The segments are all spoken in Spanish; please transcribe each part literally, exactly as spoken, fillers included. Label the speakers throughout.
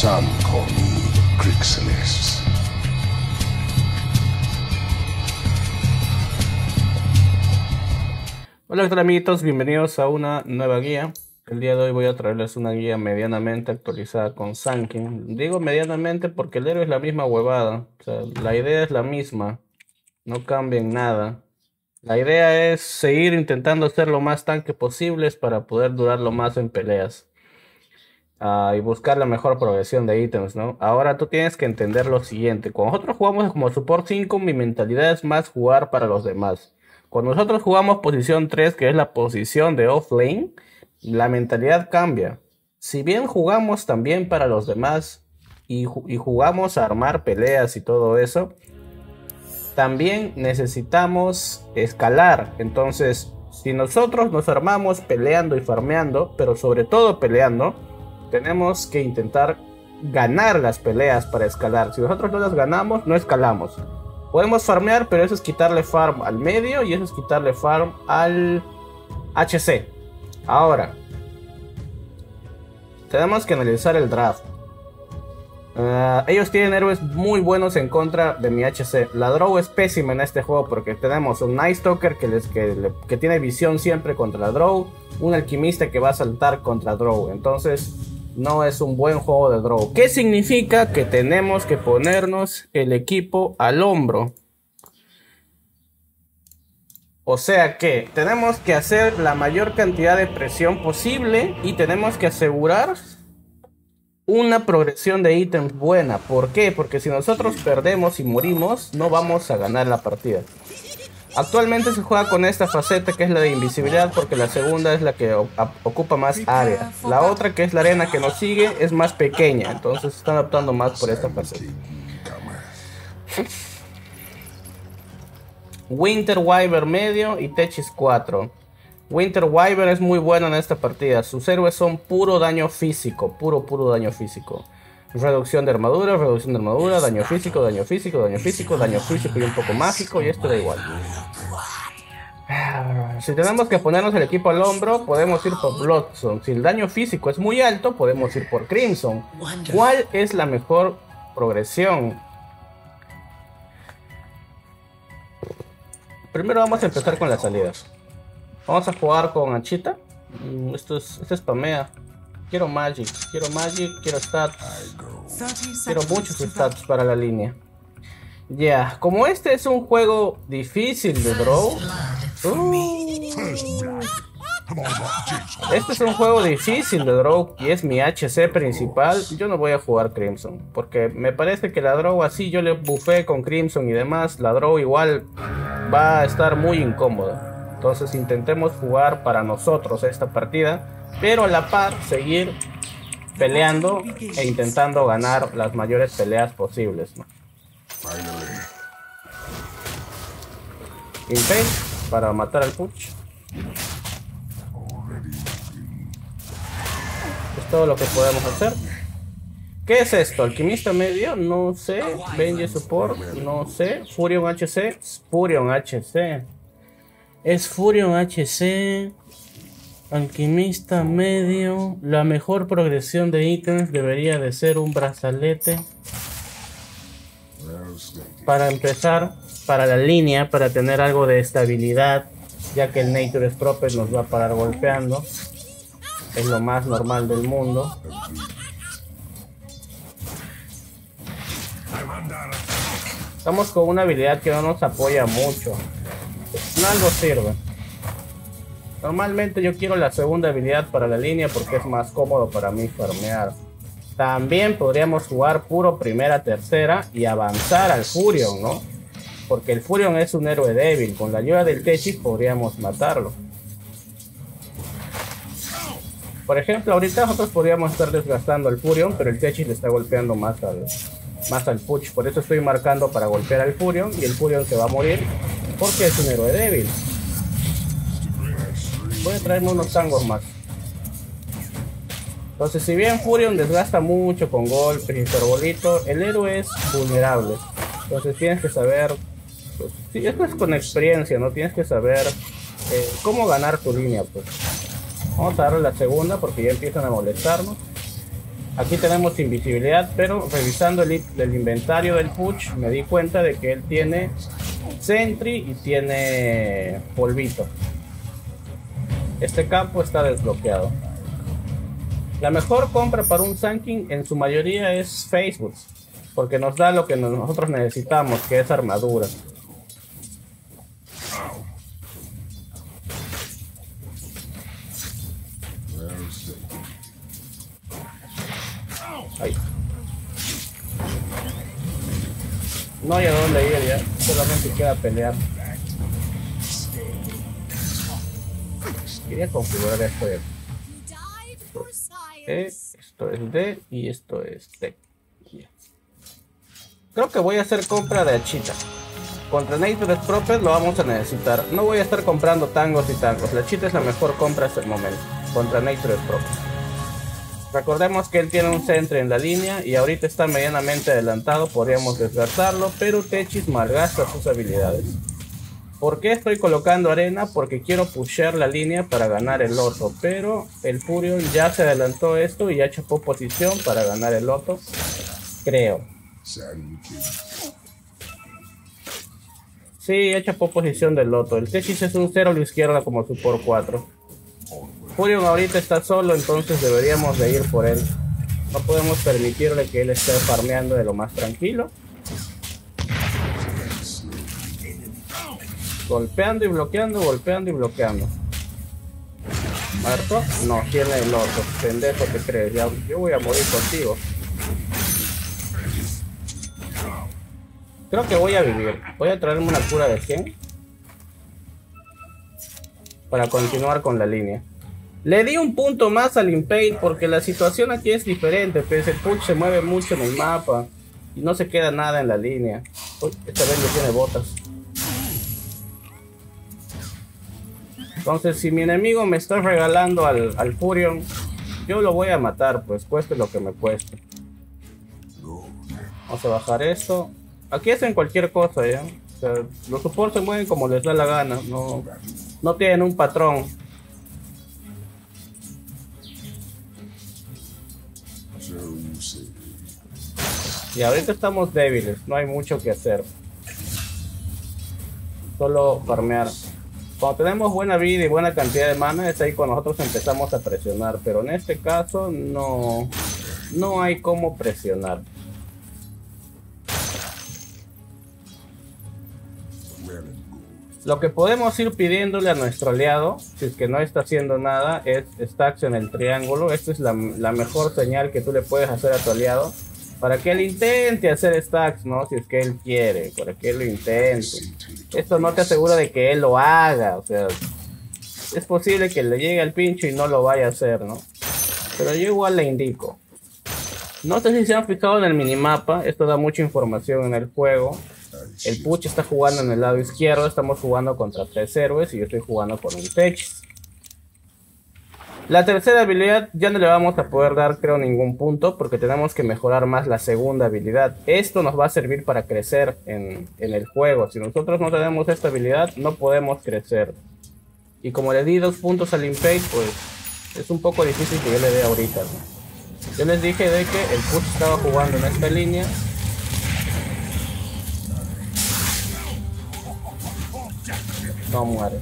Speaker 1: Some call me Crixeles.
Speaker 2: Hola, ¿qué tal, amiguitos? Bienvenidos a una nueva guía. El día de hoy voy a traerles una guía medianamente actualizada con Sankin. Digo medianamente porque el héroe es la misma huevada. O sea, la idea es la misma. No cambia en nada. La idea es seguir intentando ser lo más tanque posibles para poder durar lo más en peleas. Uh, y buscar la mejor progresión de ítems, ¿no? Ahora tú tienes que entender lo siguiente. Cuando nosotros jugamos como Support cinco, mi mentalidad es más jugar para los demás. Cuando nosotros jugamos posición tres, que es la posición de offlane, la mentalidad cambia. Si bien jugamos también para los demás y, y jugamos a armar peleas y todo eso, también necesitamos escalar. Entonces, si nosotros nos armamos peleando y farmeando, pero sobre todo peleando, tenemos que intentar ganar las peleas para escalar. Si nosotros no las ganamos, no escalamos. Podemos farmear, pero eso es quitarle farm al medio y eso es quitarle farm al H C. Ahora, tenemos que analizar el draft. Uh, ellos tienen héroes muy buenos en contra de mi H C. La Drow es pésima en este juego porque tenemos un Night Stalker que, les, que, le, que tiene visión siempre contra la Drow, un alquimista que va a saltar contra Drow. Entonces no es un buen juego de Drow. ¿Qué significa? Que tenemos que ponernos el equipo al hombro. O sea que tenemos que hacer la mayor cantidad de presión posible y tenemos que asegurar una progresión de ítems buena. ¿Por qué? Porque si nosotros perdemos y morimos, no vamos a ganar la partida. Actualmente se juega con esta faceta que es la de invisibilidad, porque la segunda es la que ocupa más área. La otra, que es la arena que nos sigue, es más pequeña, entonces se están adaptando más por esta faceta. Winter Wyvern medio y Techis cuatro. Winter Wyvern es muy bueno en esta partida. Sus héroes son puro daño físico, puro puro daño físico. Reducción de armadura, reducción de armadura, daño físico, daño físico, daño físico, daño físico y un poco mágico, y esto da igual. Si tenemos que ponernos el equipo al hombro, podemos ir por Bloodstone. Si el daño físico es muy alto, podemos ir por Crimson. ¿Cuál es la mejor progresión? Primero vamos a empezar con las salidas. Vamos a jugar con Anchita. Esto es, esto es spamea. Quiero Magic, quiero Magic, quiero stats. Quiero muchos stats para la línea. Ya, yeah. Como este es un juego difícil de draw. Uh, este es un juego difícil de draw y es mi H C principal. Yo no voy a jugar Crimson, porque me parece que la draw así yo le buffé con Crimson y demás. La draw igual va a estar muy incómoda. Entonces intentemos jugar para nosotros esta partida, pero a la par seguir peleando e intentando ganar las mayores peleas posibles, ¿no? Impale para matar al Puch. Es todo lo que podemos hacer. ¿Qué es esto? ¿Alquimista medio? No sé. Benji Support, no sé. Furion H C. Furion H C. Es Furion H C. Alquimista medio. La mejor progresión de ítems debería de ser un brazalete. Para empezar, para la línea, para tener algo de estabilidad, ya que el Nature Stropper nos va a parar golpeando. Es lo más normal del mundo. Estamos con una habilidad que no nos apoya mucho. No algo sirve. Normalmente yo quiero la segunda habilidad para la línea porque es más cómodo para mí farmear. También podríamos jugar puro primera, tercera y avanzar al Furion, ¿no? Porque el Furion es un héroe débil. Con la ayuda del Techis podríamos matarlo. Por ejemplo, ahorita nosotros podríamos estar desgastando al Furion, pero el Techis le está golpeando más al, más al Puch. Por eso estoy marcando para golpear al Furion y el Furion se va a morir porque es un héroe débil. Voy a traerme unos tangos más. Entonces, si bien Furion desgasta mucho con golpes y ferbolito, el héroe es vulnerable. Entonces tienes que saber, pues, sí, esto es con experiencia, ¿no? Tienes que saber eh, cómo ganar tu línea, pues. Vamos a darle la segunda porque ya empiezan a molestarnos. Aquí tenemos invisibilidad, pero revisando el, el inventario del Puch me di cuenta de que él tiene Sentry y tiene polvito. Este campo está desbloqueado. La mejor compra para un Sun King en su mayoría es Facebook, porque nos da lo que nosotros necesitamos, que es armadura. Ahí. No hay a dónde ir ya, solamente queda pelear. Quería configurar esto de E, esto es D y esto es T. Creo que voy a hacer compra de Achita. Contra Nature's Prophet lo vamos a necesitar. No voy a estar comprando tangos y tangos. La Achita es la mejor compra hasta el momento. Contra Nature's Prophet. Recordemos que él tiene un Sentry en la línea y ahorita está medianamente adelantado. Podríamos desgastarlo, pero Techis malgasta sus habilidades. ¿Por qué estoy colocando arena? Porque quiero pushear la línea para ganar el loto. Pero el Furion ya se adelantó esto y ya chapó posición para ganar el loto. Creo. Sí, ya chapó posición del loto. El Techis es un cero a la izquierda como su por cuatro. Furion ahorita está solo, entonces deberíamos de ir por él. No podemos permitirle que él esté farmeando de lo más tranquilo. Golpeando y bloqueando, golpeando y bloqueando. ¿Muerto? No, tiene el otro. Pendejo, te crees. Ya, yo voy a morir contigo. Creo que voy a vivir. Voy a traerme una cura de cien para continuar con la línea. Le di un punto más al Impale porque la situación aquí es diferente. Pues el Puch se mueve mucho en el mapa y no se queda nada en la línea. Uy, esta vez no tiene botas. Entonces, si mi enemigo me está regalando al, al Furion, yo lo voy a matar, pues cueste lo que me cueste. Vamos a bajar esto. Aquí hacen cualquier cosa, ¿ya? O sea, los supports se mueven como les da la gana. No, no tienen un patrón. Y ahorita estamos débiles, no hay mucho que hacer. Solo farmear. Cuando tenemos buena vida y buena cantidad de mana, es ahí cuando nosotros empezamos a presionar. Pero en este caso no, no hay cómo presionar. Lo que podemos ir pidiéndole a nuestro aliado, si es que no está haciendo nada, es stacks en el triángulo. Esta es la, la mejor señal que tú le puedes hacer a tu aliado. Para que él intente hacer stacks, ¿no? Si es que él quiere, para que él lo intente. Esto no te asegura de que él lo haga, o sea, es posible que le llegue al pincho y no lo vaya a hacer, ¿no? Pero yo igual le indico. No sé si se han fijado en el minimapa, esto da mucha información en el juego. El Puch está jugando en el lado izquierdo, estamos jugando contra tres héroes y yo estoy jugando con un Techis. La tercera habilidad ya no le vamos a poder dar, creo, ningún punto porque tenemos que mejorar más la segunda habilidad. Esto nos va a servir para crecer en, en el juego. Si nosotros no tenemos esta habilidad, no podemos crecer. Y como le di dos puntos al Impale, pues es un poco difícil que yo le dé ahorita, ¿no? Yo les dije de que el Puch estaba jugando en esta línea. No muere.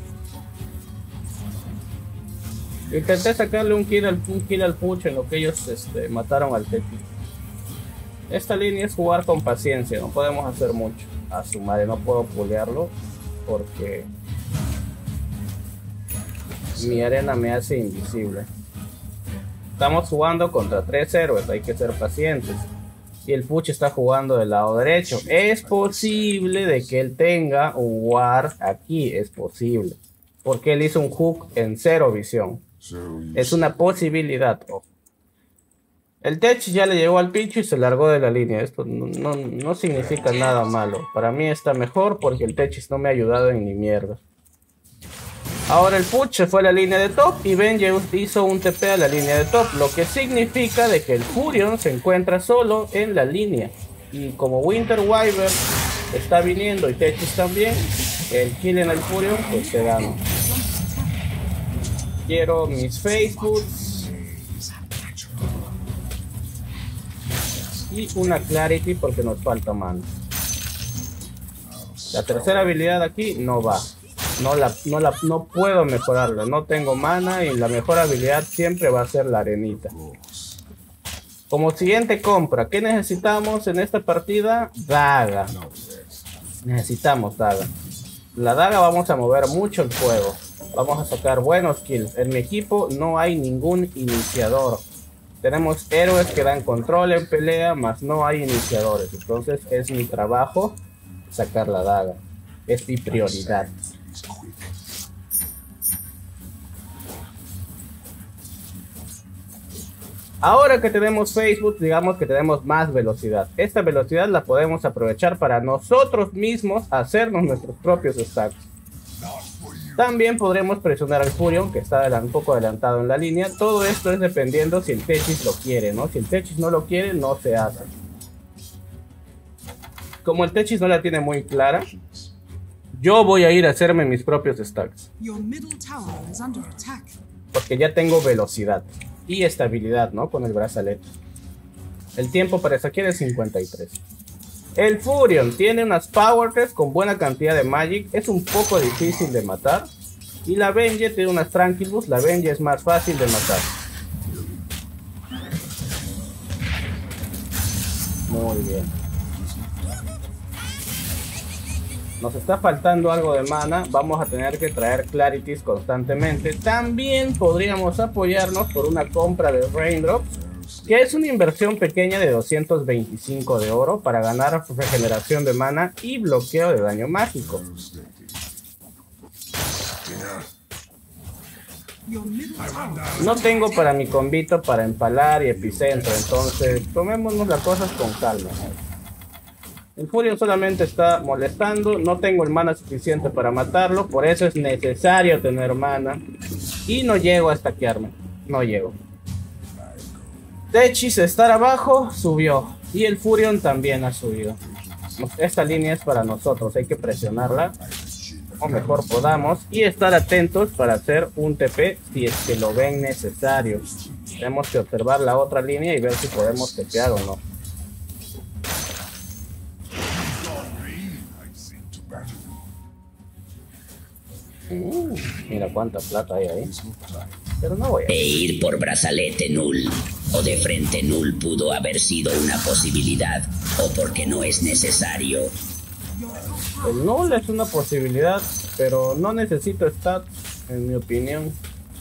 Speaker 2: Intenté sacarle un kill al, un kill al Puch en lo que ellos este, mataron al Techis. Esta línea es jugar con paciencia, no podemos hacer mucho. A su madre, no puedo pulearlo porque mi arena me hace invisible. Estamos jugando contra tres héroes, hay que ser pacientes. Y el Puch está jugando del lado derecho. Es posible de que él tenga un ward aquí, es posible. Porque él hizo un hook en cero visión. Es una posibilidad. Oh. El Tech ya le llegó al pincho y se largó de la línea. Esto no, no, no significa nada malo. Para mí está mejor porque el Tech no me ha ayudado en ni mierda. Ahora el Puch se fue a la línea de top y Benji hizo un T P a la línea de top. Lo que significa de que el Furion se encuentra solo en la línea. Y como Winter Wyvern está viniendo y Techis también, el kill en el Furion pues se gana. Quiero mis Facebooks. y una Clarity porque nos falta mana. La tercera habilidad aquí no va. No, la, no, la, no puedo mejorarla. No tengo mana y la mejor habilidad siempre va a ser la arenita. Como siguiente compra, ¿qué necesitamos en esta partida? Daga. Necesitamos daga. La daga vamos a mover mucho el juego. Vamos a sacar buenos kills. En mi equipo no hay ningún iniciador. Tenemos héroes que dan control en pelea, mas no hay iniciadores. Entonces es mi trabajo sacar la daga. Es mi prioridad. Ahora que tenemos Facebook, digamos que tenemos más velocidad. Esta velocidad la podemos aprovechar para nosotros mismos hacernos nuestros propios stacks. También podremos presionar al Furion, que está un poco adelantado en la línea. Todo esto es dependiendo si el Techis lo quiere, ¿no? Si el Techis no lo quiere, no se hace. Como el Techis no la tiene muy clara, yo voy a ir a hacerme mis propios stacks. Porque ya tengo velocidad y estabilidad, ¿no? Con el brazalete. El tiempo para saquear es cincuenta y tres. El Furion tiene unas Power Crests con buena cantidad de Magic. Es un poco difícil de matar. Y la Venge tiene unas Tranquilus. La Venge es más fácil de matar. Muy bien. Nos está faltando algo de mana. Vamos a tener que traer Clarities constantemente. También podríamos apoyarnos por una compra de Raindrops, que es una inversión pequeña de doscientos veinticinco de oro para ganar regeneración de mana y bloqueo de daño mágico. No tengo para mi combito para empalar y epicentro, entonces tomémonos las cosas con calma. El Furion solamente está molestando, no tengo el mana suficiente para matarlo, por eso es necesario tener mana. Y no llego a stackearme, no llego. Techis estar abajo, subió. Y el Furion también ha subido. Esta línea es para nosotros, hay que presionarla o mejor podamos. Y estar atentos para hacer un T P si es que lo ven necesario. Tenemos que observar la otra línea y ver si podemos tepear o no. Uh, mira cuánta plata hay ahí. Pero no voy a...
Speaker 3: E ir por brazalete null o de frente null pudo haber sido una posibilidad, o porque no es necesario.
Speaker 2: El null es una posibilidad, pero no necesito stats, en mi opinión.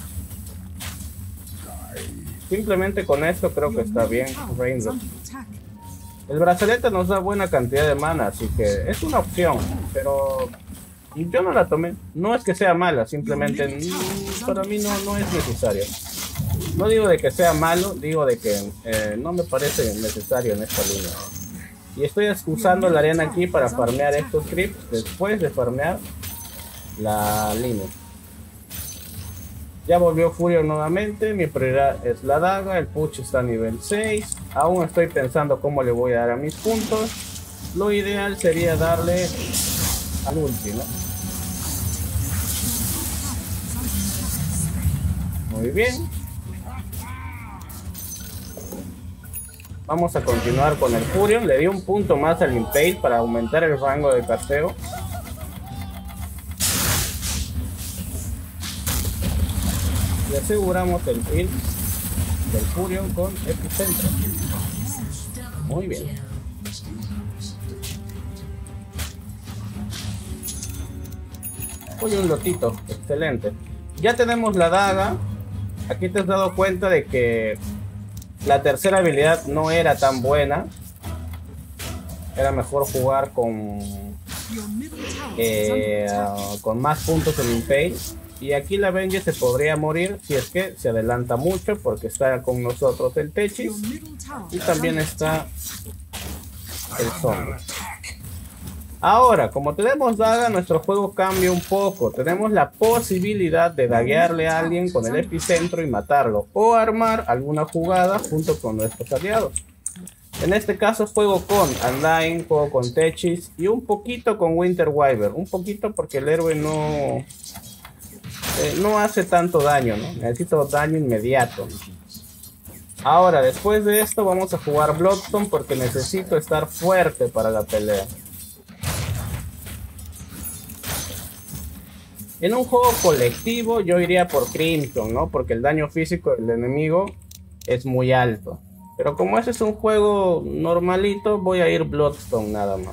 Speaker 2: Simplemente con esto creo que está bien. Raindrop. El brazalete nos da buena cantidad de mana, así que es una opción, pero yo no la tomé. No es que sea mala, simplemente mmm, para mí no, no es necesario. No digo de que sea malo, digo de que eh, no me parece necesario en esta línea. Y estoy usando la arena aquí para farmear estos creeps después de farmear la línea. Ya volvió Furion nuevamente, mi prioridad es la daga, el push está a nivel seis. Aún estoy pensando cómo le voy a dar a mis puntos. Lo ideal sería darle al último. Muy bien. Vamos a continuar con el Furion. Le di un punto más al Impale para aumentar el rango de casteo. Y aseguramos el kill del Furion con epicentro. Muy bien. Uy, un lotito, excelente. Ya tenemos la daga. Aquí te has dado cuenta de que la tercera habilidad no era tan buena. Era mejor jugar con eh, uh, con más puntos en Impale. Y aquí la Venge se podría morir si es que se adelanta mucho, porque está con nosotros el Techis y también está el zombie. Ahora, como tenemos daga, nuestro juego cambia un poco. Tenemos la posibilidad de daguearle a alguien con el epicentro y matarlo, o armar alguna jugada junto con nuestros aliados. En este caso juego con Undyne, juego con Techis y un poquito con Winter Wyvern. Un poquito porque el héroe no... Eh, no hace tanto daño, ¿no? Necesito daño inmediato. Ahora, después de esto vamos a jugar Bloodstone porque necesito estar fuerte para la pelea. En un juego colectivo yo iría por Crimson, ¿no? Porque el daño físico del enemigo es muy alto. Pero como ese es un juego normalito, voy a ir Bloodstone nada más.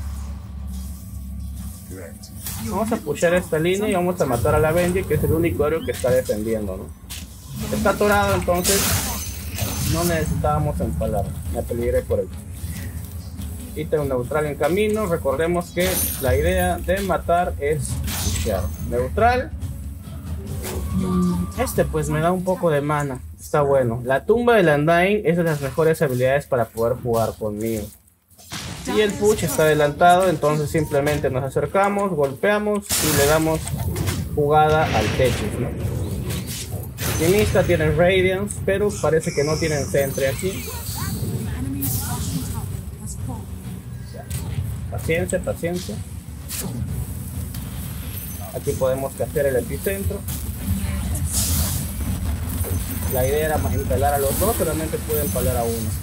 Speaker 2: Vamos a pushar esta línea y vamos a matar a la Benji, que es el único héroe que está defendiendo, ¿no? Está atorado, entonces no necesitábamos empalar. Me peligré por él. Ítem neutral en camino. Recordemos que la idea de matar es pushear. Neutral. Este pues me da un poco de mana. Está bueno. La tumba del Undying es de las mejores habilidades para poder jugar conmigo. Y el push está adelantado, entonces simplemente nos acercamos, golpeamos y le damos jugada al Techis, ¿no? Optimista tiene Radiance, pero parece que no tienen Sentry aquí. Paciencia, paciencia. Aquí podemos castear el epicentro. La idea era empalar a los dos, solamente pude empalar a uno.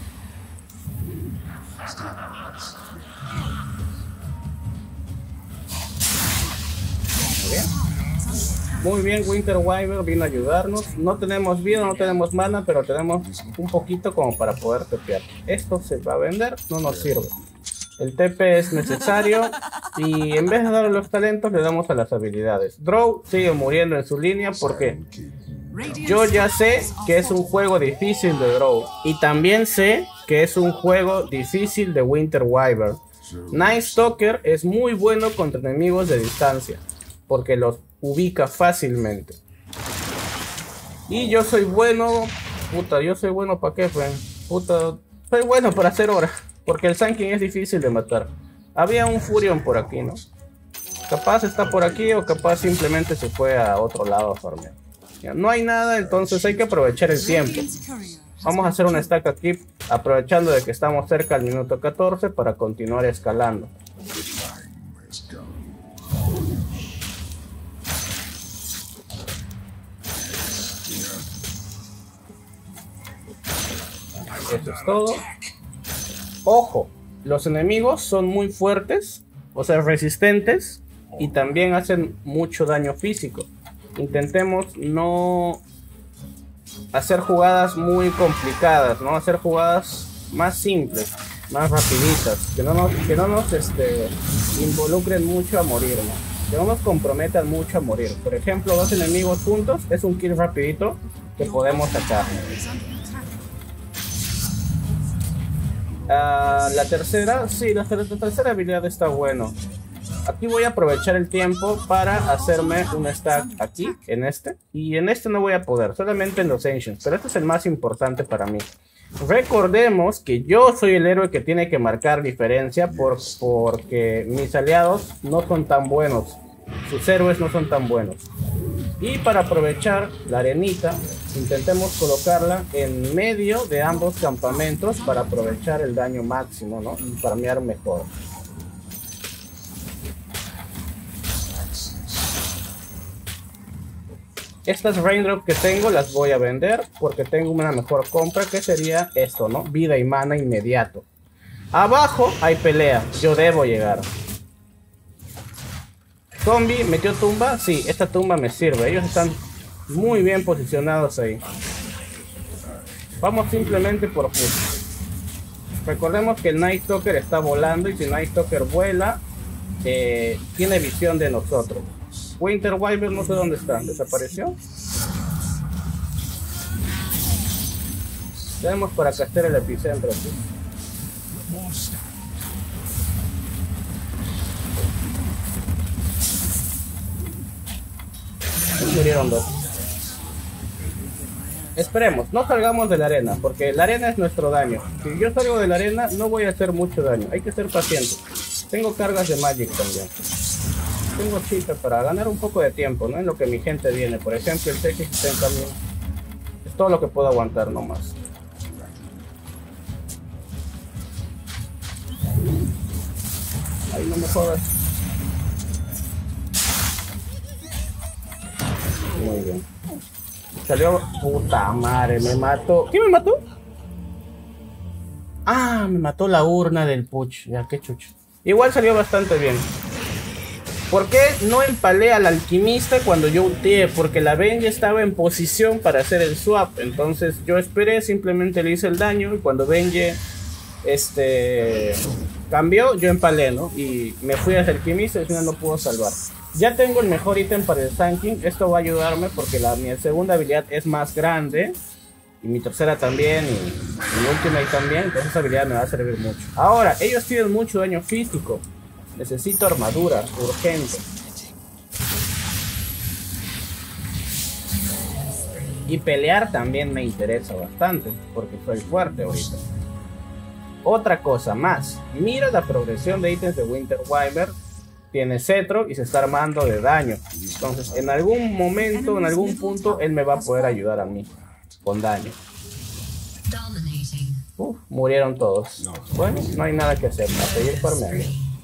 Speaker 2: Muy bien. Muy bien, Winter Wyvern vino a ayudarnos. No tenemos vida, no tenemos mana, pero tenemos un poquito como para poder tepear. Esto se va a vender, no nos sirve. El T P es necesario y en vez de darle los talentos le damos a las habilidades. Drow sigue muriendo en su línea porque yo ya sé que es un juego difícil de Drow y también sé que es un juego difícil de Winter Wyvern. Night Stalker es muy bueno contra enemigos de distancia porque los ubica fácilmente. Y yo soy bueno, puta, yo soy bueno para qué, friend? Puta, soy bueno para hacer hora. Porque el Sun King es difícil de matar. Había un Furion por aquí, ¿no? Capaz está por aquí o capaz simplemente se fue a otro lado a farmear. Ya, no hay nada, entonces hay que aprovechar el tiempo. Vamos a hacer un stack aquí, aprovechando de que estamos cerca al minuto catorce para continuar escalando. Eso es todo. Ojo, los enemigos son muy fuertes, o sea, resistentes, y también hacen mucho daño físico. Intentemos no hacer jugadas muy complicadas, no hacer jugadas más simples, más rapiditas, que no nos, que no nos este, involucren mucho a morir, ¿no? Que no nos comprometan mucho a morir. Por ejemplo, dos enemigos juntos es un kill rapidito que podemos sacar. Uh, la tercera, sí, la, ter la tercera habilidad está bueno. Aquí voy a aprovechar el tiempo para hacerme un stack aquí, en este. Y en este no voy a poder, solamente en los Ancients. Pero este es el más importante para mí. Recordemos que yo soy el héroe que tiene que marcar diferencia por, porque mis aliados no son tan buenos. Sus héroes no son tan buenos. Y para aprovechar la arenita, intentemos colocarla en medio de ambos campamentos para aprovechar el daño máximo, ¿no? Y farmear mejor. Estas Raindrops que tengo las voy a vender porque tengo una mejor compra que sería esto, ¿no? Vida y mana inmediato. Abajo hay pelea, yo debo llegar. Zombie metió tumba, sí, esta tumba me sirve, ellos están muy bien posicionados ahí. Vamos simplemente por push. Recordemos que el Night Stalker está volando y si Night Stalker vuela, eh, tiene visión de nosotros. Winter Wyvern no sé dónde está, ¿desapareció? Tenemos para castear el epicentro aquí. Murieron dos. Esperemos, no salgamos de la arena, porque la arena es nuestro daño. Si yo salgo de la arena, no voy a hacer mucho daño. Hay que ser paciente. Tengo cargas de Magic también. Tengo chita para ganar un poco de tiempo, ¿no? En lo que mi gente viene. Por ejemplo, el Techis está en camino. Es todo lo que puedo aguantar nomás. Ahí no me jodas. Muy bien. Salió... Puta madre, me mató. ¿Qué me mató? Ah, me mató la urna del puch. Ya, qué chucho. Igual salió bastante bien. ¿Por qué no empalé al alquimista cuando yo ulteé? Porque la Venge estaba en posición para hacer el swap. Entonces yo esperé, simplemente le hice el daño. Y cuando Venge este, cambió, yo empalé, ¿no? Y me fui hacia el alquimista y al final no pudo salvar. Ya tengo el mejor ítem para el tanking. Esto va a ayudarme porque la, mi segunda habilidad es más grande. Y mi tercera también. Y mi ultimate también. Entonces esa habilidad me va a servir mucho. Ahora, ellos tienen mucho daño físico. Necesito armadura, urgente. Y pelear también me interesa bastante, porque soy fuerte ahorita. Otra cosa más. Mira la progresión de ítems de Winter Wyvern. Tiene cetro y se está armando de daño. Entonces, en algún momento, en algún punto, él me va a poder ayudar a mí. Con daño. Uf, murieron todos. Bueno, no hay nada que hacer. A seguir farmeando.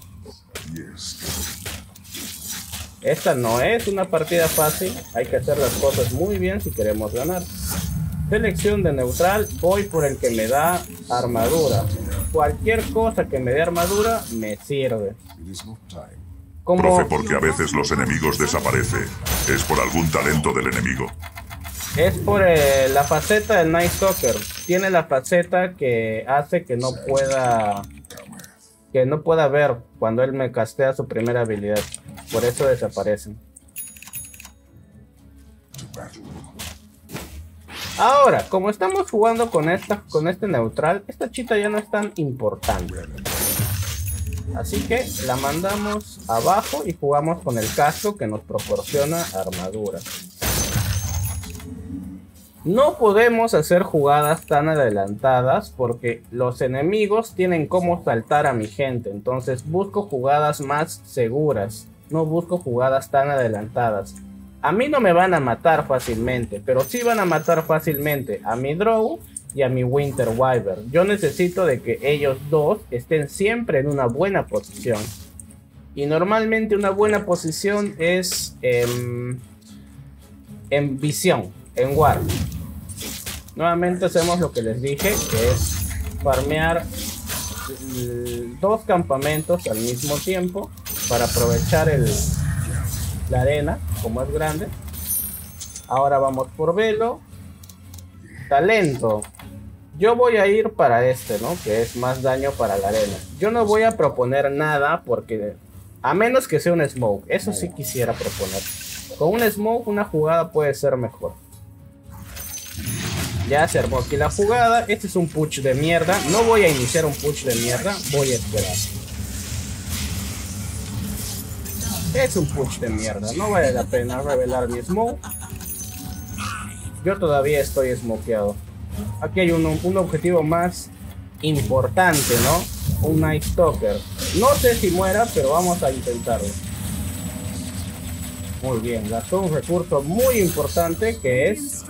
Speaker 2: Esta no es una partida fácil, hay que hacer las cosas muy bien si queremos ganar. Selección de neutral, voy por el que me da armadura. Cualquier cosa que me dé armadura me sirve. Como...
Speaker 4: Profe, porque a veces los enemigos desaparecen. Es por algún talento del enemigo.
Speaker 2: Es por eh, la faceta del Night Stalker. Tiene la faceta que hace que no pueda... que no pueda ver cuando él me castea su primera habilidad. Por eso desaparecen. Ahora, como estamos jugando con esta, con este neutral, esta chita ya no es tan importante. Así que la mandamos abajo y jugamos con el casco que nos proporciona armadura. No podemos hacer jugadas tan adelantadas porque los enemigos tienen cómo saltar a mi gente. Entonces busco jugadas más seguras. No busco jugadas tan adelantadas. A mí no me van a matar fácilmente, pero sí van a matar fácilmente a mi Drow y a mi Winter Wyvern. Yo necesito de que ellos dos estén siempre en una buena posición. Y normalmente una buena posición es en, en visión, en War. Nuevamente hacemos lo que les dije, que es farmear dos campamentos al mismo tiempo para aprovechar el, la arena, como es grande. Ahora vamos por velo. Talento. Yo voy a ir para este, ¿no? Que es más daño para la arena. Yo no voy a proponer nada porque... a menos que sea un smoke. Eso sí quisiera proponer. Con un smoke una jugada puede ser mejor. Ya se armó aquí la jugada. Este es un push de mierda. No voy a iniciar un push de mierda. Voy a esperar. Es un push de mierda. No vale la pena revelar mi smoke. Yo todavía estoy smokeado. Aquí hay un, un objetivo más importante, ¿no? Un Night Stalker. No sé si muera, pero vamos a intentarlo. Muy bien, gastó un recurso muy importante que es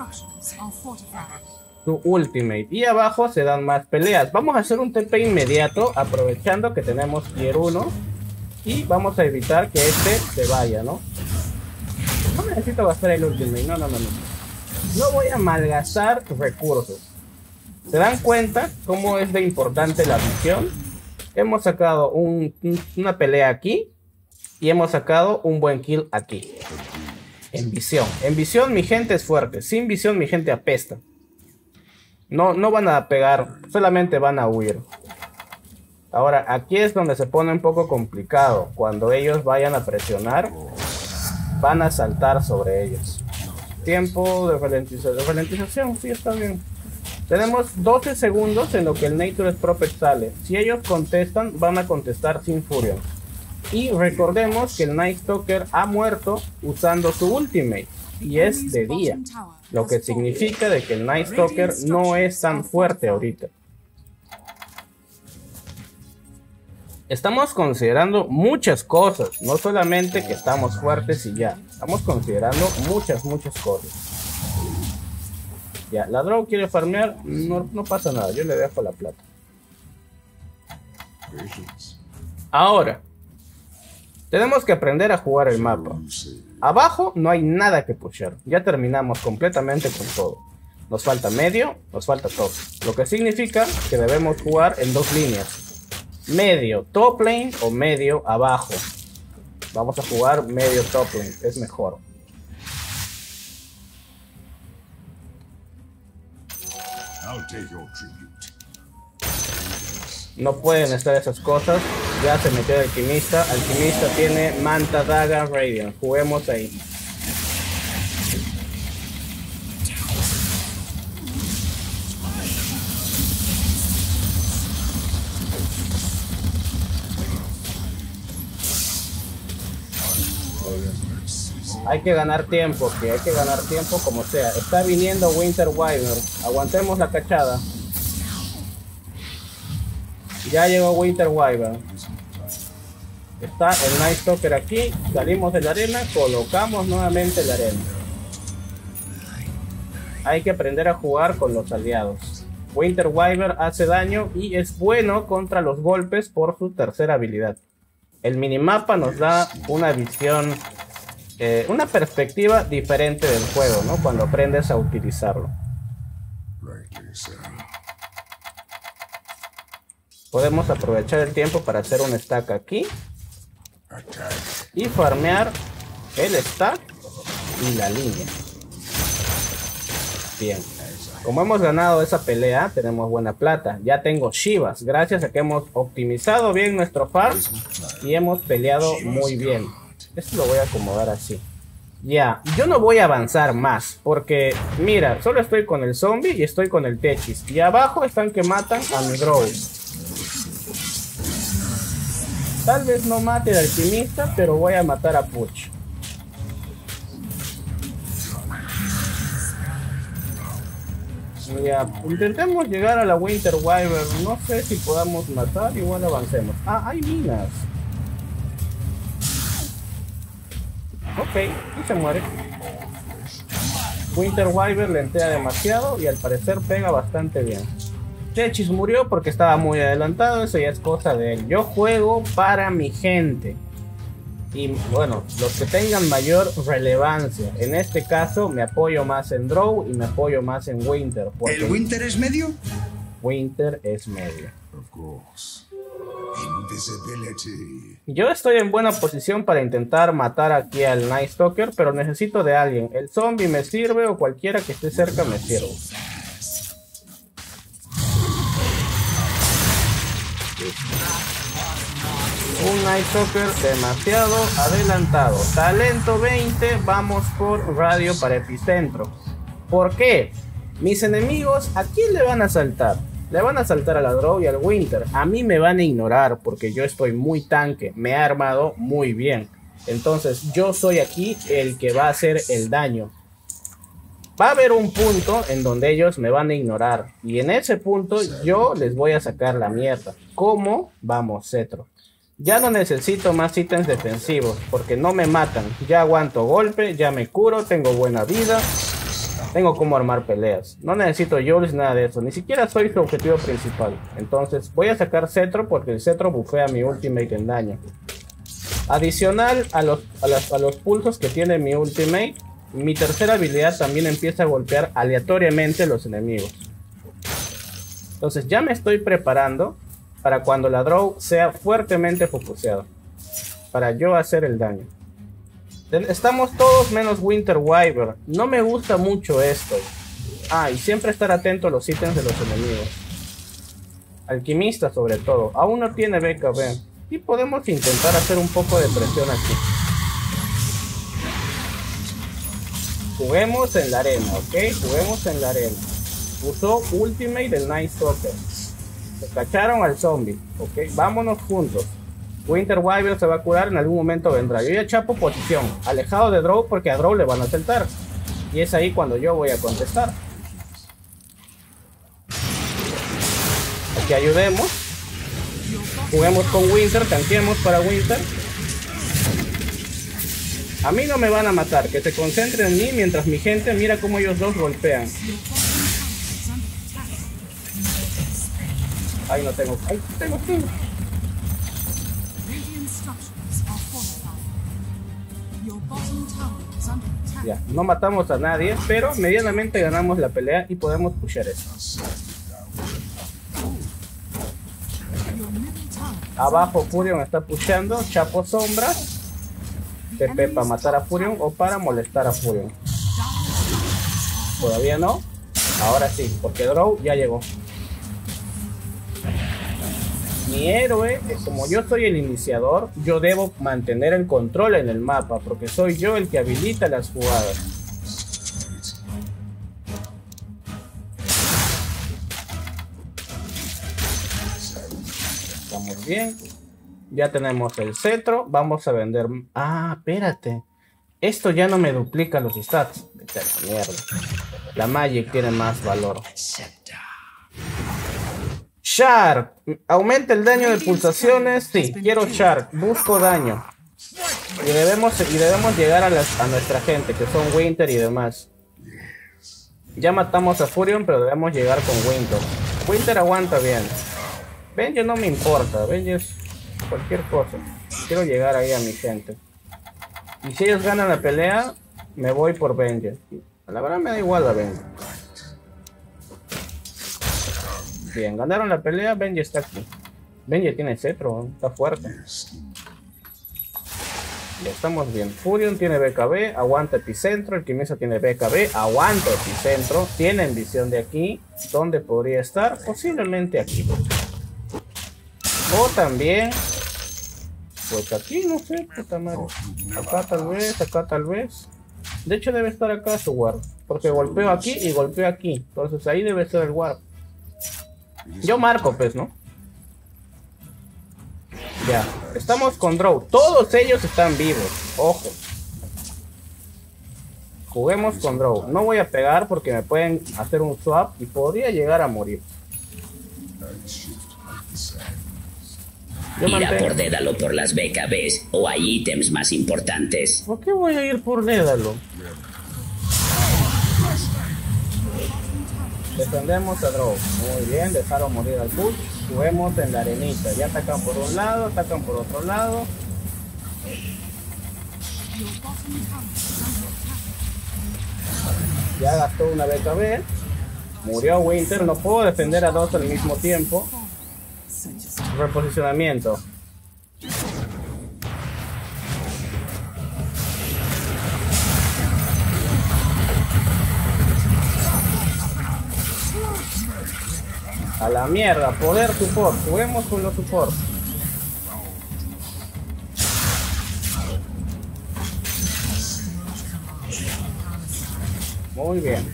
Speaker 2: su ultimate. Y abajo se dan más peleas. Vamos a hacer un T P inmediato, aprovechando que tenemos tier uno. Y vamos a evitar que este se vaya, ¿no? No necesito gastar el ultimate, no, no, no, no. No voy a malgastar recursos. ¿Se dan cuenta cómo es de importante la visión? Hemos sacado un, un, una pelea aquí. Y hemos sacado un buen kill aquí. En visión. En visión mi gente es fuerte. Sin visión mi gente apesta. No, no van a pegar. Solamente van a huir. Ahora aquí es donde se pone un poco complicado. Cuando ellos vayan a presionar, van a saltar sobre ellos. Tiempo de ralentización. De ralentización, sí, está bien. Tenemos doce segundos en lo que el Nature's Prophet sale. Si ellos contestan, van a contestar sin Furion. Y recordemos que el Night Stalker ha muerto usando su ultimate. Y es de día. Lo que significa de que el Night Stalker no es tan fuerte ahorita. Estamos considerando muchas cosas. No solamente que estamos fuertes y ya. Estamos considerando muchas, muchas cosas. Ya, la Drow quiere farmear. No, no pasa nada. Yo le dejo la plata. Ahora. Tenemos que aprender a jugar el mapa. Abajo no hay nada que pushar. Ya terminamos completamente con todo. Nos falta medio, nos falta top. Lo que significa que debemos jugar en dos líneas. Medio top lane o medio abajo. Vamos a jugar medio top lane, es mejor. No pueden estar esas cosas. Ya se metió el alquimista. Alquimista tiene Manta, Daga, Radiant. Juguemos ahí. Hay que ganar tiempo, que hay que ganar tiempo como sea. Está viniendo Winter Wyvern. Aguantemos la cachada. Ya llegó Winter Wyvern. Está el Night Stalker aquí. Salimos de la arena. Colocamos nuevamente la arena. Hay que aprender a jugar con los aliados. Winter Wyvern hace daño y es bueno contra los golpes por su tercera habilidad. El minimapa nos da una visión, eh, una perspectiva diferente del juego, ¿no? Cuando aprendes a utilizarlo. Podemos aprovechar el tiempo para hacer un stack aquí y farmear el stack y la línea. Bien, como hemos ganado esa pelea, tenemos buena plata. Ya tengo Shivas, gracias a que hemos optimizado bien nuestro farm y hemos peleado muy bien. Esto lo voy a acomodar así. Ya, yo no voy a avanzar más, porque mira, solo estoy con el zombie y estoy con el Techis. Y abajo están que matan a mi Drow. Tal vez no mate al alquimista, pero voy a matar a Puch. Ya, intentemos llegar a la Winter Wyvern. No sé si podamos matar, igual avancemos. Ah, hay minas. Ok, y se muere. Winter Wyvern lentea demasiado y al parecer pega bastante bien. Techis murió porque estaba muy adelantado, eso ya es cosa de él. Yo juego para mi gente. Y bueno, los que tengan mayor relevancia. En este caso me apoyo más en Drow y me apoyo más en Winter.
Speaker 5: ¿El Winter es medio?
Speaker 2: Winter es medio. Yo estoy en buena posición para intentar matar aquí al Night Stalker, pero necesito de alguien. El zombie me sirve o cualquiera que esté cerca me sirve. Un Night Stalker demasiado adelantado. Talento veinte, vamos por radio para epicentro. ¿Por qué? Mis enemigos, ¿a quién le van a saltar? Le van a saltar a la Drow y al Winter. A mí me van a ignorar porque yo estoy muy tanque. Me he armado muy bien. Entonces yo soy aquí el que va a hacer el daño. Va a haber un punto en donde ellos me van a ignorar. Y en ese punto yo les voy a sacar la mierda. ¿Cómo? Vamos, cetro. Ya no necesito más ítems defensivos porque no me matan. Ya aguanto golpe, ya me curo, tengo buena vida. Tengo como armar peleas. No necesito Jules, nada de eso. Ni siquiera soy su objetivo principal. Entonces voy a sacar cetro porque el cetro bufea mi ultimate en daño. Adicional a los, a, las, a los pulsos que tiene mi ultimate, mi tercera habilidad también empieza a golpear aleatoriamente a los enemigos. Entonces ya me estoy preparando para cuando la Drow sea fuertemente focuseada. Para yo hacer el daño. Estamos todos menos Winter Wyvern. No me gusta mucho esto. Ah, y siempre estar atento a los ítems de los enemigos. Alquimista sobre todo. Aún no tiene B K B. Y podemos intentar hacer un poco de presión aquí. Juguemos en la arena, ¿ok? Juguemos en la arena. Usó ultimate del Night Stalker. Se cacharon al zombie, ¿ok? Vámonos juntos. Winter Wyvern se va a curar, en algún momento vendrá. Yo ya chapo posición, alejado de Drow porque a Drow le van a saltar. Y es ahí cuando yo voy a contestar. Aquí ayudemos. Juguemos con Winter, tanqueemos para Winter. A mí no me van a matar, que se concentren en mí mientras mi gente mira cómo ellos dos golpean. Ay, no tengo. Ay, tengo, tengo. Ya, no matamos a nadie, pero medianamente ganamos la pelea y podemos pushear eso. Abajo Furion está pusheando, Chapo sombras. T P para matar a Furion o para molestar a Furion. Todavía no. Ahora sí, porque Drow ya llegó. Mi héroe, como yo soy el iniciador, yo debo mantener el control en el mapa, porque soy yo el que habilita las jugadas. Estamos bien. Ya tenemos el cetro. Vamos a vender... Ah, espérate. Esto ya no me duplica los stats. Vete a la mierda. La Magic tiene más valor. Shark. Aumenta el daño de pulsaciones. Sí, quiero Shark. Busco daño. Y debemos, y debemos llegar a, las, a nuestra gente, que son Winter y demás. Ya matamos a Furion, pero debemos llegar con Winter. Winter aguanta bien. Benji no me importa. Benji es cualquier cosa. Quiero llegar ahí a mi gente. Y si ellos ganan la pelea, me voy por Benji. La verdad me da igual a Benji. Bien, ganaron la pelea, Benji está aquí. Benji tiene cetro, está fuerte. Ya estamos bien. Furion tiene B K B, aguanta epicentro. El Quimisa tiene B K B, aguanta epicentro. Tienen visión de aquí. ¿Dónde podría estar? Posiblemente aquí. O también... Pues aquí, no sé, puta madre. Acá tal vez, acá tal vez. De hecho debe estar acá su warp. Porque golpeo aquí y golpeo aquí. Entonces ahí debe ser el warp. Yo marco, pues, ¿no? Ya, estamos con Drow. Todos ellos están vivos. Ojo. Juguemos con Drow. No voy a pegar porque me pueden hacer un swap y podría llegar a morir. Yo
Speaker 3: Irá
Speaker 2: mantengo.
Speaker 3: por Dédalo por las B K Bs o hay ítems más importantes.
Speaker 2: ¿Por qué voy a ir por Dédalo? Defendemos a Drow. Muy bien, dejaron morir al push. Juguemos en la arenita. Ya atacan por un lado, atacan por otro lado. Ya gastó una B K B. Murió Winter. No puedo defender a dos al mismo tiempo. Reposicionamiento. A la mierda, poder support. Juguemos con los support. Muy bien.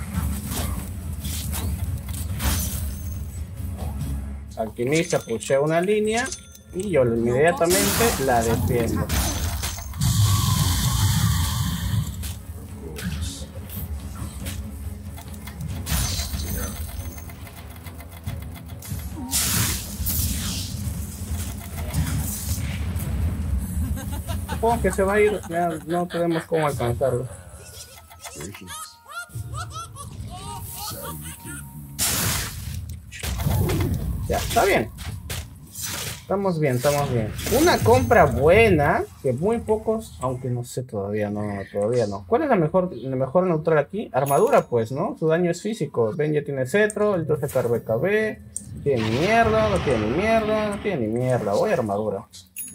Speaker 2: Alquimista pushea una línea y yo inmediatamente la defiendo. Supongo que se va a ir, ya no tenemos cómo alcanzarlo. Ya, está bien. Estamos bien, estamos bien. Una compra buena, que muy pocos, aunque no sé todavía, no, todavía no. ¿Cuál es la mejor, la mejor neutral aquí? Armadura, pues, ¿no? Su daño es físico. Benji tiene cetro, el dos sacar B K B. Tiene ni mierda, no tiene ni mierda, no tiene ni mierda. Voy a armadura.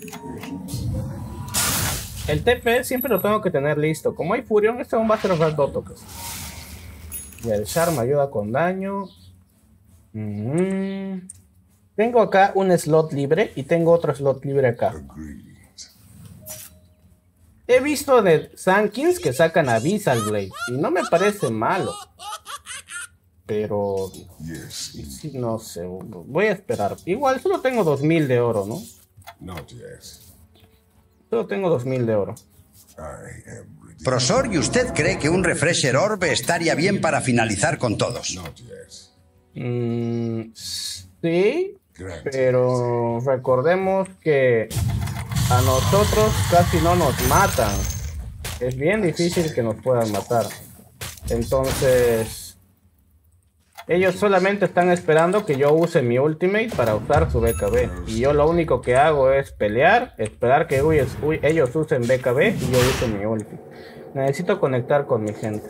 Speaker 2: El T P siempre lo tengo que tener listo. Como hay Furion, este aún va a ser dos toques. Y el Char me ayuda con daño. Mm-hmm. Tengo acá un slot libre y tengo otro slot libre acá. He visto de Sankins que sacan a Abyssal Blade y no me parece malo. Pero... sí, no sé, voy a esperar. Igual solo tengo dos mil de oro, ¿no? Solo tengo dos mil de oro.
Speaker 5: Profesor, ¿y usted cree que un Refresher Orb estaría bien para finalizar con todos?
Speaker 2: Mm, sí, pero recordemos que a nosotros casi no nos matan. Es bien difícil que nos puedan matar. Entonces, ellos solamente están esperando que yo use mi ultimate para usar su B K B. Y yo lo único que hago es pelear, esperar que ellos, ellos usen B K B y yo use mi ulti. Necesito conectar con mi gente.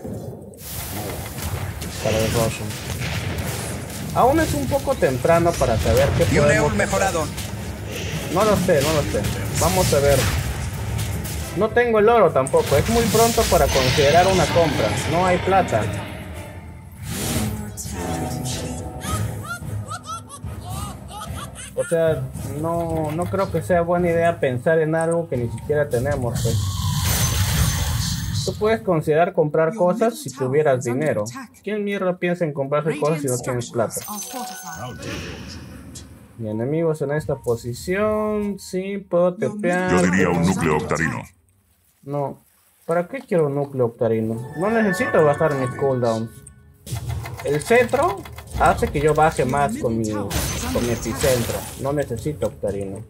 Speaker 2: Para el Roshan. Aún es un poco temprano para saber qué
Speaker 5: Y un
Speaker 2: podemos
Speaker 5: Eul mejorado.
Speaker 2: No lo sé, no lo sé. Vamos a ver. No tengo el oro tampoco. Es muy pronto para considerar una compra. No hay plata. O sea, no, no creo que sea buena idea pensar en algo que ni siquiera tenemos. Pues. Tú puedes considerar comprar cosas si tuvieras dinero. ¿Quién mierda piensa en comprarse cosas si no tienes plata? Mi enemigos en esta posición. Sí, puedo tepear.
Speaker 4: Yo diría un núcleo octarino.
Speaker 2: No. ¿Para qué quiero un núcleo octarino? No necesito bajar mis cooldowns. El cetro hace que yo baje más con mi, con mi epicentro. No necesito octarino.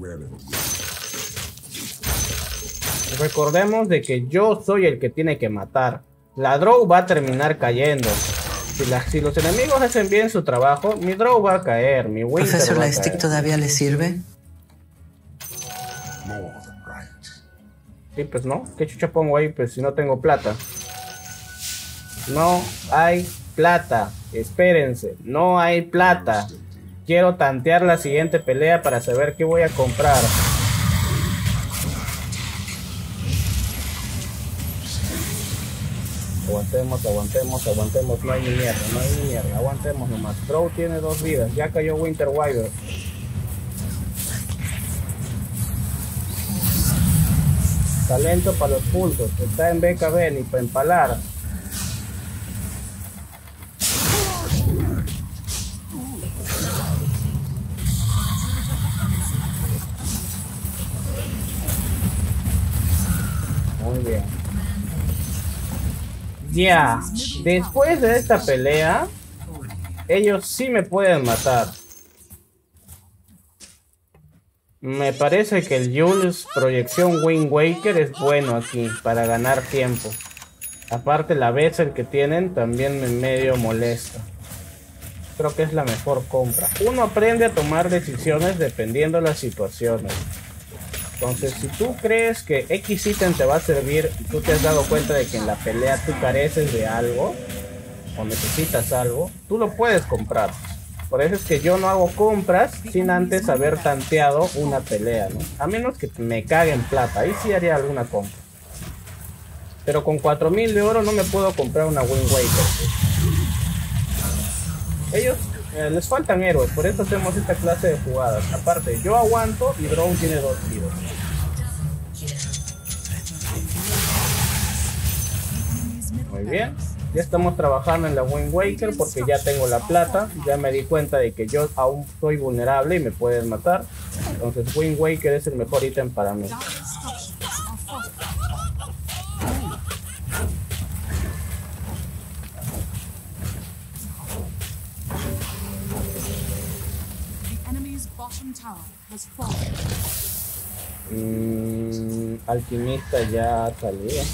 Speaker 2: Recordemos de que yo soy el que tiene que matar. La Drow va a terminar cayendo. Si, la, si los enemigos hacen bien su trabajo, mi Drow va a caer, mi Winter
Speaker 6: ¿Profesor
Speaker 2: va a
Speaker 6: Lightstick
Speaker 2: caer.
Speaker 6: todavía le sirve?
Speaker 2: Sí, pues no. ¿Qué chucha pongo ahí? Pues si no tengo plata. No hay plata. Espérense. No hay plata. Quiero tantear la siguiente pelea para saber qué voy a comprar. Aguantemos, aguantemos, aguantemos. No hay ni mierda, no hay ni mierda. Aguantemos nomás. Drow tiene dos vidas. Ya cayó Winter Wyvern. Talento para los pulsos. Está en B K B ni para empalar. Muy bien. Ya, después de esta pelea, ellos sí me pueden matar. Me parece que el Jules proyección Wind Waker es bueno aquí para ganar tiempo. Aparte la Vessel que tienen también me medio molesta. Creo que es la mejor compra. Uno aprende a tomar decisiones dependiendo de las situaciones. Entonces, si tú crees que X ítem te va a servir y tú te has dado cuenta de que en la pelea tú careces de algo o necesitas algo, tú lo puedes comprar. Por eso es que yo no hago compras sin antes haber tanteado una pelea, ¿no? A menos que me cague en plata, ahí sí haría alguna compra. Pero con cuatro mil de oro no me puedo comprar una Wind Waker. Ellos eh, les faltan héroes, por eso hacemos esta clase de jugadas. Aparte, yo aguanto y Drow tiene dos tiros. Muy bien. Ya estamos trabajando en la Wind Waker porque ya tengo la plata. Ya me di cuenta de que yo aún soy vulnerable y me pueden matar. Entonces Wind Waker es el mejor ítem para mí. Mm, alquimista ya salió.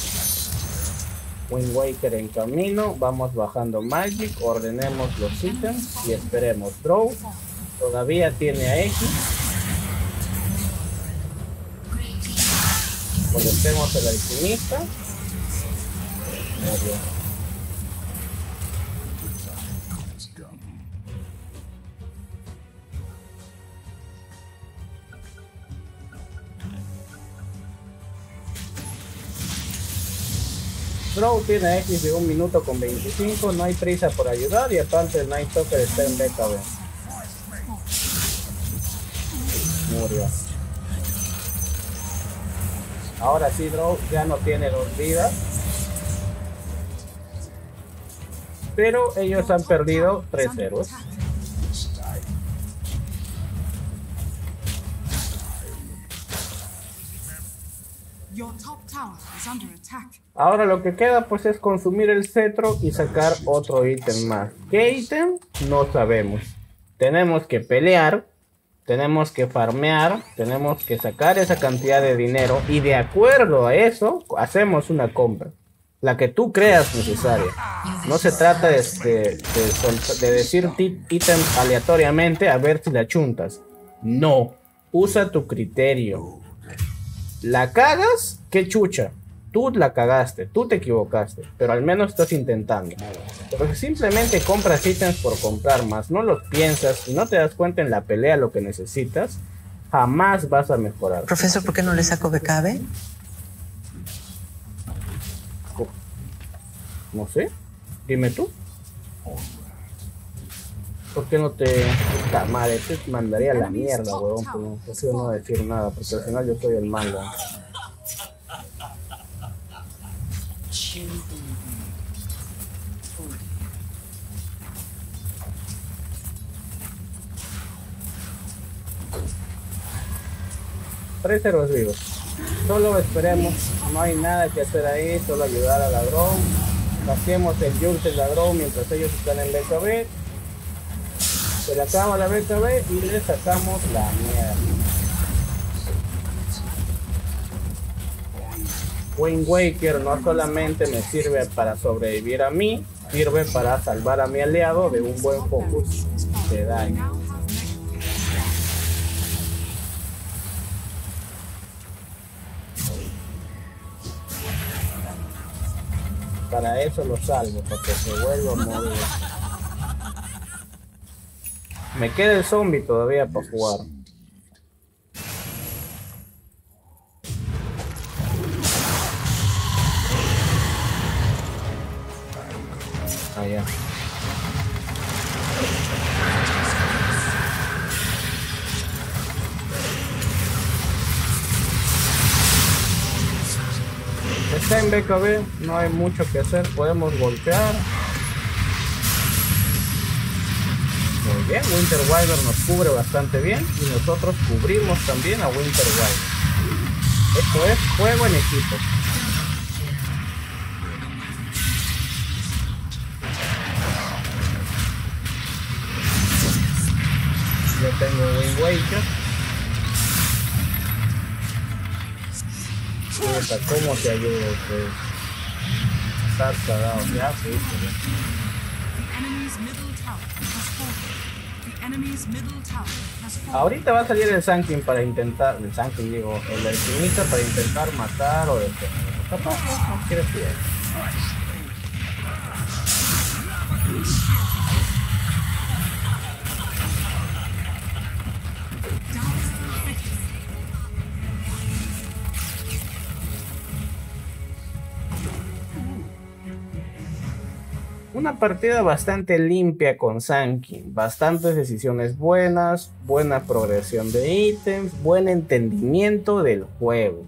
Speaker 2: Wind Waker en camino. Vamos bajando Magic. Ordenemos los ítems y esperemos. Drow todavía tiene a X. Conectemos el alquimista. Muy bien. Drow tiene X de un minuto con veinticinco, no hay prisa por ayudar y aparte el Night Stalker está en B K B. Murió. Ahora sí, Drow ya no tiene dos vidas. Pero ellos han perdido tres héroes. Ahora lo que queda pues es consumir el cetro y sacar otro ítem más. ¿Qué ítem? No sabemos. Tenemos que pelear, tenemos que farmear, tenemos que sacar esa cantidad de dinero y de acuerdo a eso hacemos una compra. La que tú creas necesaria. No se trata de, de, de, de decir ítems aleatoriamente a ver si la chuntas. No. Usa tu criterio. ¿La cagas? ¡Qué chucha! tú la cagaste, tú te equivocaste, pero al menos estás intentando. Pero si simplemente compras ítems por comprar más, no los piensas y no te das cuenta en la pelea lo que necesitas, jamás vas a mejorar.
Speaker 6: Profesor, ¿por qué no le saco B K B?
Speaker 2: No sé, dime tú. ¿Por qué no te... Puta madre, te mandaría a la mierda, huevón, por prefiero no decir nada, porque al final yo soy el malo. Tres héroes vivos. Solo esperemos, no hay nada que hacer ahí, solo ayudar al ladrón. Hacemos el Jules del ladrón mientras ellos están en B K B. Se le acaba la B K B y le sacamos la mierda. Wind Waker no solamente me sirve para sobrevivir a mí, sirve para salvar a mi aliado de un buen focus de daño. Para eso lo salvo, para que se vuelva a morir. Me queda el zombie todavía para jugar. Allá. Está en B K B, no hay mucho que hacer, podemos golpear. Muy bien, Winter Wyvern nos cubre bastante bien y nosotros cubrimos también a Winter Wyvern. Esto es juego en equipo. Yo tengo Wind Waker. Puta, ¿cómo te ayudo? Pues? Estás cagado, ya, sí, sí. Ahorita va a salir el Sankin para intentar, el Sankin digo, el alquimista para intentar matar o defender. Capaz no, no quiere pillar. Una partida bastante limpia con Sankin, bastantes decisiones buenas, buena progresión de ítems, buen entendimiento del juego.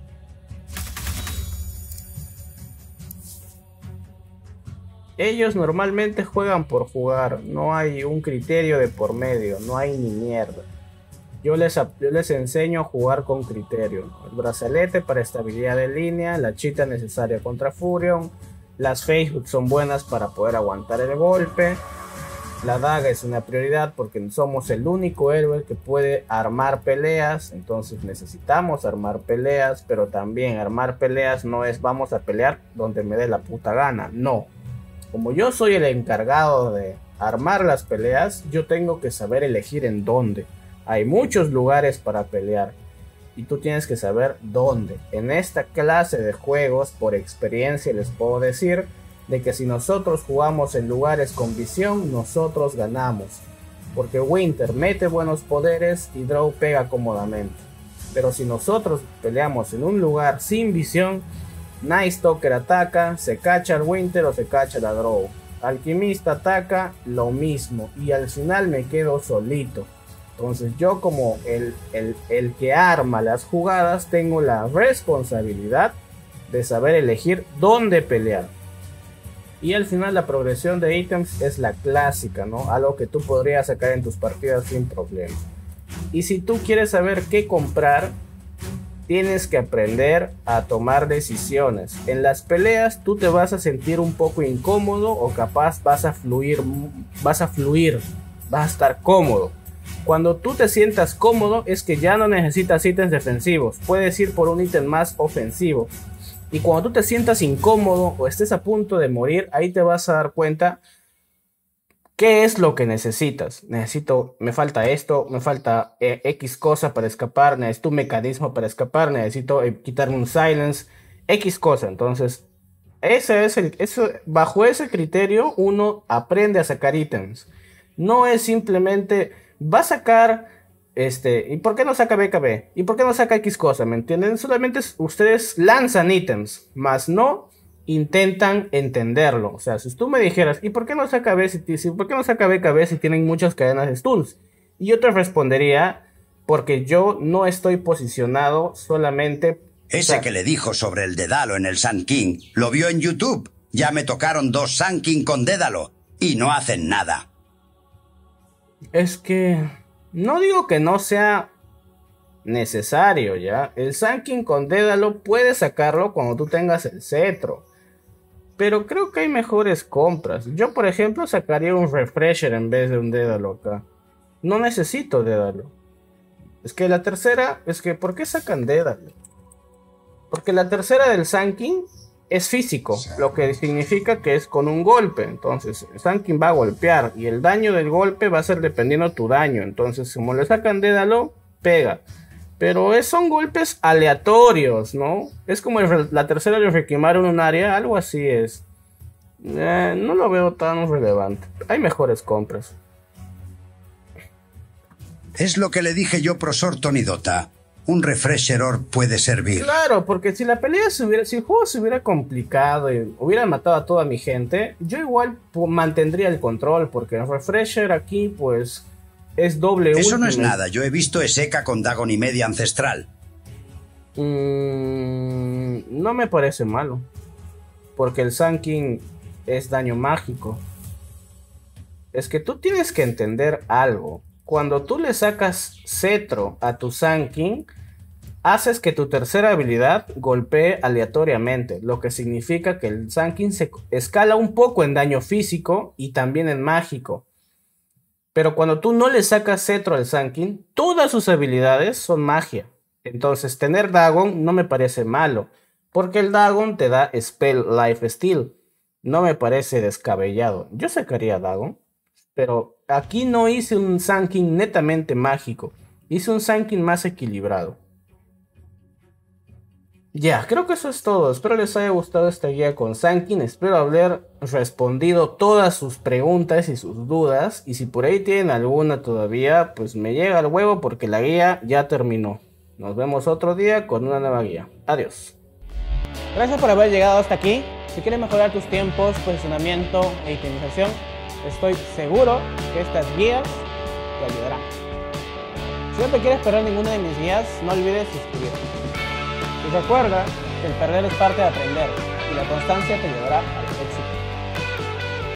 Speaker 2: Ellos normalmente juegan por jugar, no hay un criterio de por medio, no hay ni mierda. Yo les, yo les enseño a jugar con criterio, ¿no? El brazalete para estabilidad de línea, la chita necesaria contra Furion. Las Facebook son buenas para poder aguantar el golpe. La daga es una prioridad porque somos el único héroe que puede armar peleas. Entonces necesitamos armar peleas. Pero también armar peleas no es vamos a pelear donde me dé la puta gana. No. Como yo soy el encargado de armar las peleas, yo tengo que saber elegir en dónde. Hay muchos lugares para pelear. Y tú tienes que saber dónde. En esta clase de juegos, por experiencia les puedo decir de que si nosotros jugamos en lugares con visión, nosotros ganamos. Porque Winter mete buenos poderes y Drow pega cómodamente. Pero si nosotros peleamos en un lugar sin visión, Night Stalker ataca, se cacha al Winter o se cacha a Drow. Alquimista ataca, lo mismo. Y al final me quedo solito. Entonces yo como el, el, el que arma las jugadas tengo la responsabilidad de saber elegir dónde pelear. Y al final la progresión de ítems es la clásica, ¿no? Algo que tú podrías sacar en tus partidas sin problema. Y si tú quieres saber qué comprar, tienes que aprender a tomar decisiones. En las peleas tú te vas a sentir un poco incómodo o capaz vas a fluir, vas a fluir, vas a estar cómodo. Cuando tú te sientas cómodo es que ya no necesitas ítems defensivos, puedes ir por un ítem más ofensivo. Y cuando tú te sientas incómodo o estés a punto de morir, ahí te vas a dar cuenta qué es lo que necesitas. Necesito, me falta esto, me falta eh, X cosa para escapar, necesito un mecanismo para escapar, necesito eh, quitarme un silence. X cosa. Entonces, ese es el, eso, bajo ese criterio uno aprende a sacar ítems. No es simplemente, va a sacar, este, ¿y por qué no saca B K B? ¿Y por qué no saca X cosa? ¿Me entienden? Solamente ustedes lanzan ítems, más no intentan entenderlo. O sea, si tú me dijeras, ¿y por qué no saca B si, si, ¿por qué no saca B K B si tienen muchas cadenas de stuns? Y yo te respondería, porque yo no estoy posicionado solamente...
Speaker 5: Ese
Speaker 2: o sea,
Speaker 5: que le dijo sobre el Dédalo en el Sun King, lo vio en YouTube. Ya me tocaron dos Sun King con Dédalo y no hacen nada.
Speaker 2: Es que no digo que no sea necesario, ¿ya? El Sun King con Dédalo puedes sacarlo cuando tú tengas el cetro. Pero creo que hay mejores compras. Yo, por ejemplo, sacaría un Refresher en vez de un Dédalo acá. No necesito Dédalo. Es que la tercera, es que ¿por qué sacan Dédalo? Porque la tercera del Sun King es físico, lo que significa que es con un golpe. Entonces el Sun King va a golpear y el daño del golpe va a ser dependiendo tu daño. Entonces como le sacan Dédalo, pega. Pero es, son golpes aleatorios, ¿no? Es como el, la tercera de requemar en un área, algo así es. Eh, no lo veo tan relevante. Hay mejores compras.
Speaker 5: Es lo que le dije yo, profesor Tony Dota. Un Refresher Orb puede servir.
Speaker 2: Claro, porque si la pelea se hubiera, si el juego se hubiera complicado y hubiera matado a toda mi gente, yo igual mantendría el control, porque el Refresher aquí, pues, es doble ultimate.
Speaker 5: Eso no es nada, yo he visto Eseka con Dagon y media ancestral.
Speaker 2: Mm, no me parece malo, porque el Sun King es daño mágico. Es que tú tienes que entender algo. Cuando tú le sacas cetro a tu Sun King, haces que tu tercera habilidad golpee aleatoriamente, lo que significa que el Sun King se escala un poco en daño físico y también en mágico. Pero cuando tú no le sacas cetro al Sun King, todas sus habilidades son magia. Entonces tener Dagon no me parece malo, porque el Dagon te da Spell Life Steal. No me parece descabellado. Yo sacaría Dagon, pero aquí no hice un Sun King netamente mágico. Hice un Sun King más equilibrado. Ya, creo que eso es todo. Espero les haya gustado esta guía con Sun King. Espero haber respondido todas sus preguntas y sus dudas. Y si por ahí tienen alguna todavía, pues me llega al huevo porque la guía ya terminó. Nos vemos otro día con una nueva guía. Adiós. Gracias por haber llegado hasta aquí. Si quieres mejorar tus tiempos, posicionamiento e itemización, estoy seguro que estas guías te ayudarán. Si no te quieres perder ninguna de mis guías, no olvides suscribirte. Y recuerda que el perder es parte de aprender y la constancia te llevará al éxito.